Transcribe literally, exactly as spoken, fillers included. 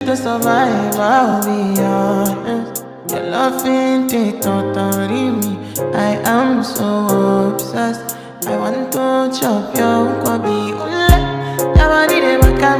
To survive, I'll be honest. Your love ain't it totally me. I am so obsessed. I want to chop your kwabi. Ule, your body de baka